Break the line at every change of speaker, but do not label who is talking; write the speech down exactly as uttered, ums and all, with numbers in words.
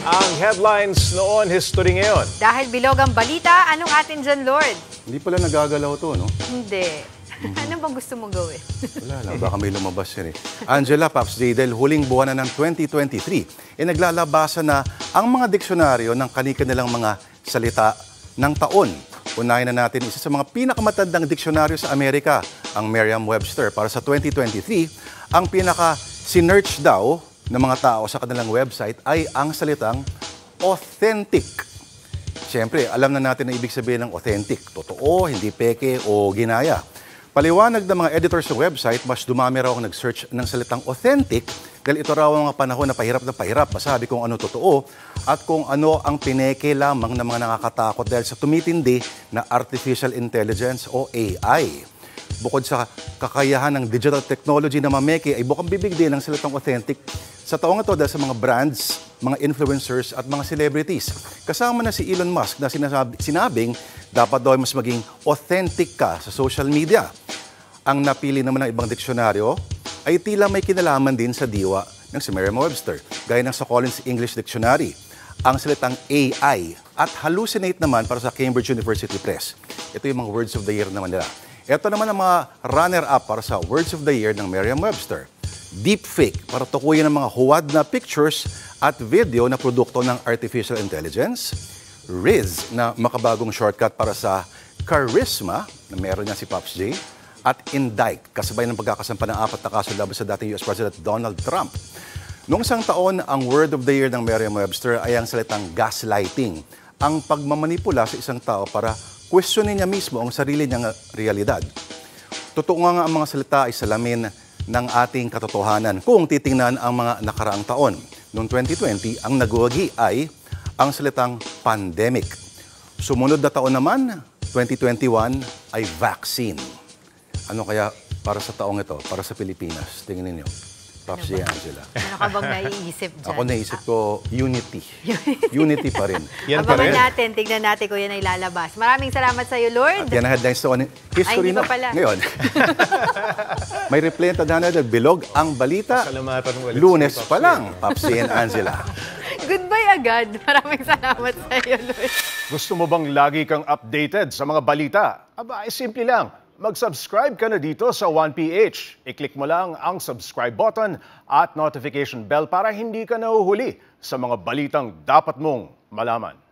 Ang headlines noon, history ngayon.
Dahil bilog ang balita, anong atin dyan, Lord?
Hindi pala nagagalaw to, no?
Hindi. Ano bang gusto mong gawin?
Wala lang, baka may lumabas yan eh. Angela, Pops J, dahil huling buwan na ng twenty twenty-three, eh naglalabasan na ang mga diksyonaryo ng kani-kanilang mga salita ng taon. Unahin na natin isa sa mga pinakamatandang diksyonaryo sa Amerika, ang Merriam-Webster. Para sa twenty twenty-three, ang pinaka-sinearch daw ng mga tao sa kanilang website ay ang salitang authentic. Siyempre, alam na natin na ibig sabihin ng authentic. Totoo, hindi peke o ginaya. Paliwanag ng mga editors sa website, mas dumami raw ang nag-search ng salitang authentic dahil ito raw ang mga panahon na pahirap na pahirap masabi kung ano totoo at kung ano ang pineke lamang ng mga nakakatakot dahil sa tumitindi na artificial intelligence o A I. Bukod sa kakayahan ng digital technology na mameke ay bukang bibig din ang salitang authentic sa taong ito dahil sa mga brands, mga influencers at mga celebrities. Kasama na si Elon Musk na sinasabi, sinabing dapat daw mas maging authentic ka sa social media. Ang napili naman ng ibang diksyonaryo ay tila may kinalaman din sa diwa ng si Merriam-Webster, gaya ng sa Collins English Dictionary, ang salitang A I at hallucinate naman para sa Cambridge University Press. Ito yung mga words of the year naman nila. Ito naman ang mga runner-up para sa words of the year ng Merriam-Webster. Deepfake, para tukuyin ang mga huwad na pictures at video na produkto ng artificial intelligence. Riz, na makabagong shortcut para sa charisma, na meron niya si Pops J. At indict, kasabay ng pagkakasampa ng apat na kaso laban sa dating U S President Donald Trump. Noong isang taon, ang word of the year ng Merriam-Webster ay ang salitang gaslighting, ang pagmamanipula sa isang tao para questionin niya mismo ang sarili niyang realidad. Totoo nga ang mga salita ay salamin ng ating katotohanan kung titingnan ang mga nakaraang taon. Noong twenty twenty, ang naguwagi ay ang salitang pandemic. Sumunod na taon naman, twenty twenty-one, ay vaccine. Ano kaya para sa taong ito, para sa Pilipinas? Tingin ninyo. Pops J. Angela.
Ano ka bang naiisip dyan?
Ako naisip ko, unity. Unity pa rin.
Yan pa rin.
Abangan natin, tignan natin kung yan ay lalabas. Maraming salamat sa iyo, Lord.
At yan ang headlines to history
Ay, hindi
na.
pa pala.
Ngayon, may replay ang tadhana na bilog ang balita.
Salamatan mo ulit
Lunes
si Pops
pa
J.
lang, Pops J. and Angela.
Goodbye agad. Maraming salamat sa iyo, Lord.
Gusto mo bang lagi kang updated sa mga balita? Aba, ay simple lang. Mag-subscribe ka na dito sa one P H. I-click mo lang ang subscribe button at notification bell para hindi ka nahuhuli sa mga balitang dapat mong malaman.